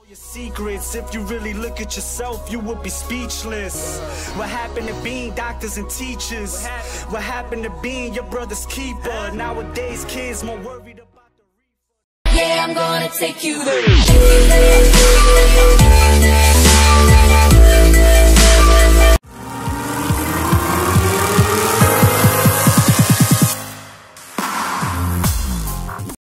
Your secrets, if you really look at yourself, you would be speechless. What happened to being doctors and teachers? What happened to being your brother's keeper? Nowadays kids more worried about the refund. Yeah, I'm gonna take you there.